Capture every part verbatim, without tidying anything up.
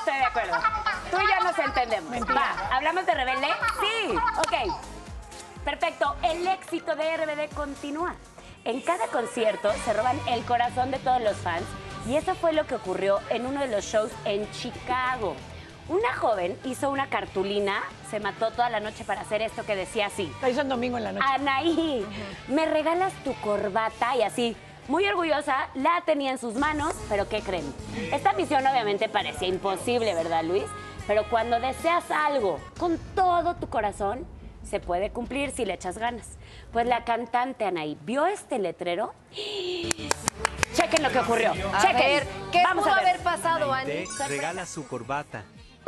estoy de acuerdo. Tú y yo nos entendemos. Mentira. Va, ¿hablamos de Rebelde? Sí. Ok. Perfecto. El éxito de R B D continúa. En cada concierto se roban el corazón de todos los fans y eso fue lo que ocurrió en uno de los shows en Chicago. Una joven hizo una cartulina, se mató toda la noche para hacer esto que decía así. La hizo el domingo en la noche. Anaí, uh-huh. ¿me regalas tu corbata? Y así, muy orgullosa, la tenía en sus manos, pero ¿qué creen? Esta misión obviamente parecía imposible, ¿verdad, Luis? Pero cuando deseas algo con todo tu corazón, se puede cumplir si le echas ganas. Pues la cantante Anaí vio este letrero. Chequen lo que ocurrió. A Chequen. ver, ¿qué Vamos pudo a ver. haber pasado, Ani? Regala su corbata.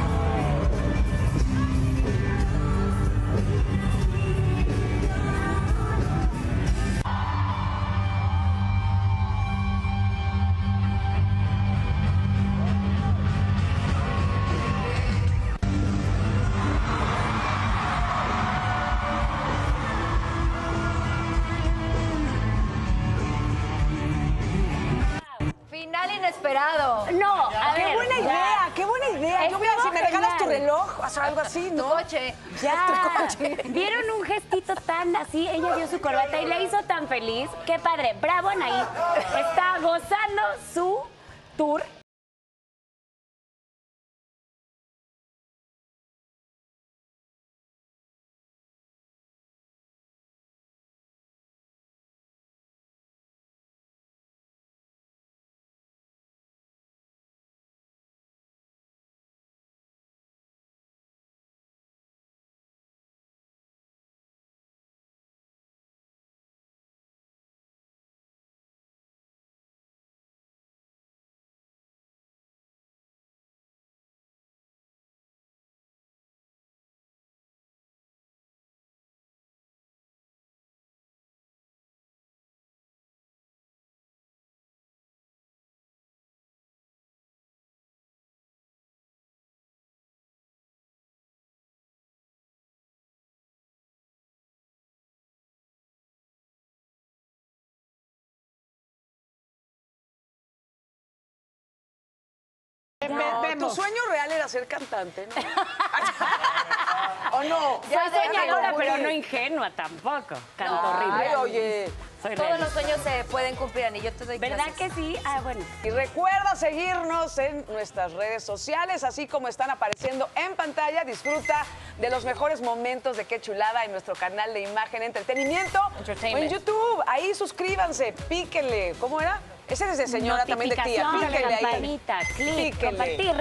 Final inesperado. No, a ¡Qué ver, buena ya. idea! ¡Qué buena idea! Yo voy a Estuvo decir, ¿me regalas tu genial. reloj? O sea, algo así, Tu ¿no? coche. Ya, Tu coche. vieron un gestito tan así, ella dio su corbata y la hizo tan feliz. ¡Qué padre! ¡Bravo, Anaí! Está gozando su tour. Ve- ve- tu sueño real era ser cantante, ¿no? ¿O no? Ya Ya soy soñadora, déjalo, pero Juli. no ingenua tampoco. Canto No. horrible. Ay, oye. Soy Todos real. los sueños se pueden cumplir, Ani. Yo te doy ¿Verdad clases. que sí? Ah, bueno. Y recuerda seguirnos en nuestras redes sociales, así como están apareciendo en pantalla. Disfruta de los mejores momentos de Qué Chulada en nuestro canal de Imagen Entretenimiento o Entertainment. en YouTube. Ahí suscríbanse, píquenle. ¿Cómo era? Ese es de señora también de tía. Notificación, Píquenle ahí. campanita, clic, Píquenle. compartir.